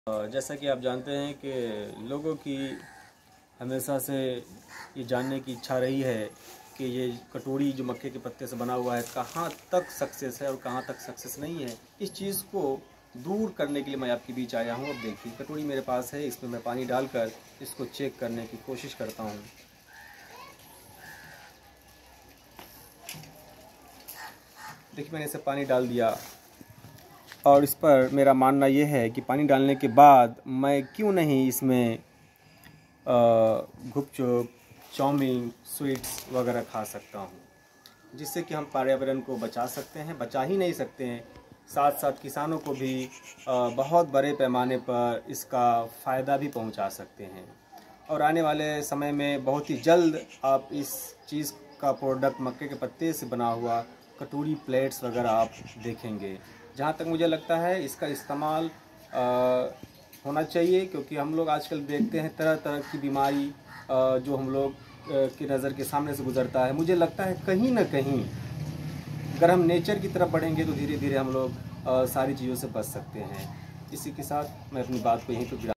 जैसा कि आप जानते हैं कि लोगों की हमेशा से ये जानने की इच्छा रही है कि ये कटोरी जो मक्के के पत्ते से बना हुआ है कहाँ तक सक्सेस है और कहाँ तक सक्सेस नहीं है। इस चीज़ को दूर करने के लिए मैं आपके बीच आया हूँ। अब देखिए, कटोरी मेरे पास है, इसमें मैं पानी डालकर इसको चेक करने की कोशिश करता हूँ। देखिए, मैंने इसे पानी डाल दिया और इस पर मेरा मानना ये है कि पानी डालने के बाद मैं क्यों नहीं इसमें गुपचुप, चाउमीन, स्वीट्स वगैरह खा सकता हूँ, जिससे कि हम पर्यावरण को बचा सकते हैं। बचा ही नहीं सकते हैं, साथ साथ किसानों को भी बहुत बड़े पैमाने पर इसका फ़ायदा भी पहुँचा सकते हैं। और आने वाले समय में बहुत ही जल्द आप इस चीज़ का प्रोडक्ट मक्के के पत्ते से बना हुआ कटोरी, प्लेट्स वगैरह आप देखेंगे। जहाँ तक मुझे लगता है इसका इस्तेमाल होना चाहिए, क्योंकि हम लोग आजकल देखते हैं तरह तरह की बीमारी जो हम लोग की नज़र के सामने से गुजरता है। मुझे लगता है कहीं ना कहीं अगर हम नेचर की तरफ बढ़ेंगे तो धीरे धीरे हम लोग सारी चीज़ों से बच सकते हैं। इसी के साथ मैं अपनी बात को यहीं पर